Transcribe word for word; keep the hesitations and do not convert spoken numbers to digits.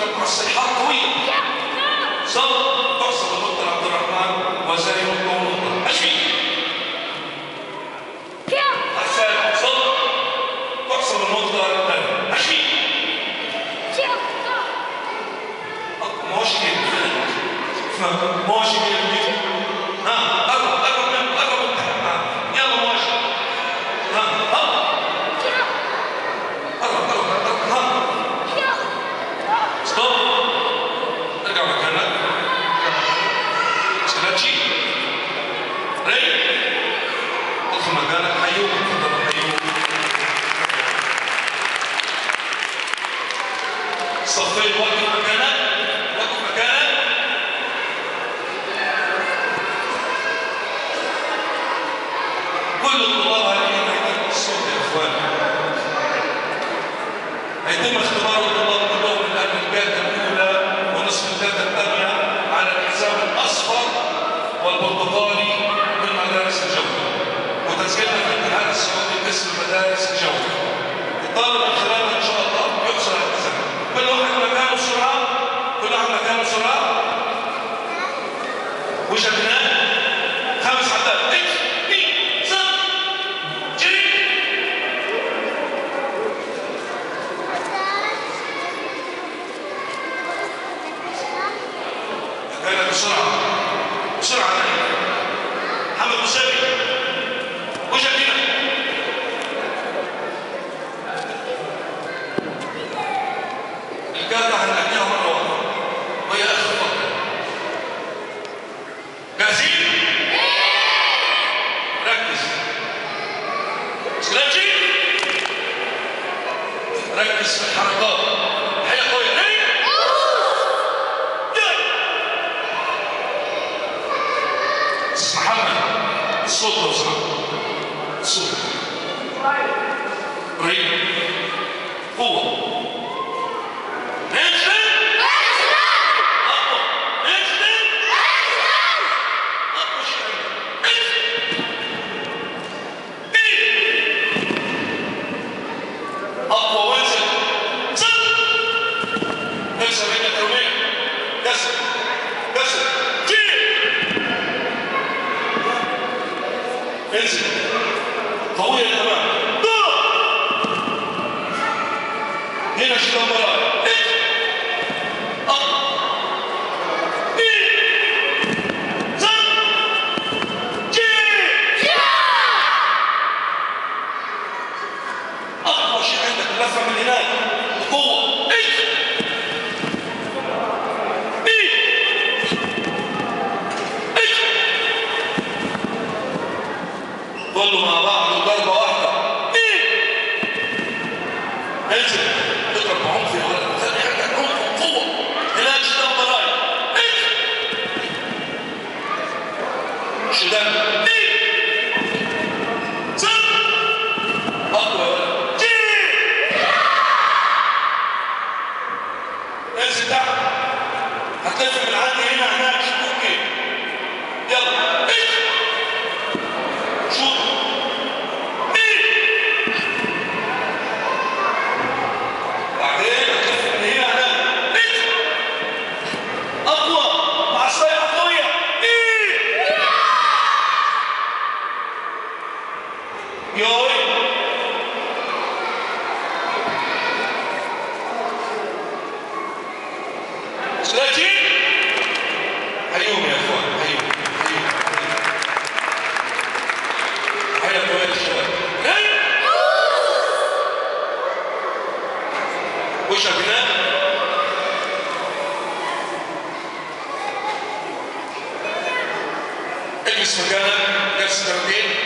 تضرب مع الصيحات طويل. صوت تحسب المطر عبد الرحمن وزي نقطة ونقطة عشرين. أحسن صوت تحسب المطر عشرين. ماشي كده ماشي كده. ها قرب قرب من قرب من تحت. ها يلا ماشي. ها ها قرب قرب قرب. ها ستوب. ارجع مكانك. سكراتشي ري ادخل مكانك. حيوك تفضل حيوك. صفيت وقف مكانك. وقف مكانك. كل الطلاب هذه هيتم الصوت يا اخوان. هيتم اختبار الطلاب كلهم من الان الجاده الاولى ونصف الجاده الثانيه على الحساب الاصفر والبرتقالي من مدارس الجوده، وتسجيلنا في الاتحاد السعودي باسم مدارس الجوده. الطالب من خلالها ان شاء الله يحصل على الحساب. كل واحد مكانه بسرعه. كل واحد مكانه بسرعه. وجدناه خمس عدات. بسرعة بسرعة محمد مسابي وجه هنا. الكارتة هنأكلها مرة واحدة وهي آخر فترة. جاهزين؟ ركز. سكراتشي ركز في الحركات. حياة قوية. محمد الصوت لو سمحت. الصوت ري قوة. انزل اقوى. انزل اقوى شوية. انزل اقوى وانزل. انزل انزل بين التومين. كسر كسر. انزل قوية يا تمام. هنا شيطان براء. اقوى شيء عندك اللفة من هناك. قوة. ضلوا مع بعض وضربة واحدة. انزل اضرب بعنف يا ولد. خلي عندك عنف وقوة. هناك شدان براي. شدان. اقوى يا ولد. انزل تحت. هتلف من عندي هنا هناك. شوف كيف. يلا شوف. هيوم يا اخوان. هيوم هيوم هيا كويس الشباب. وش هنا؟ اجلس مكانك. جلس ترتيب.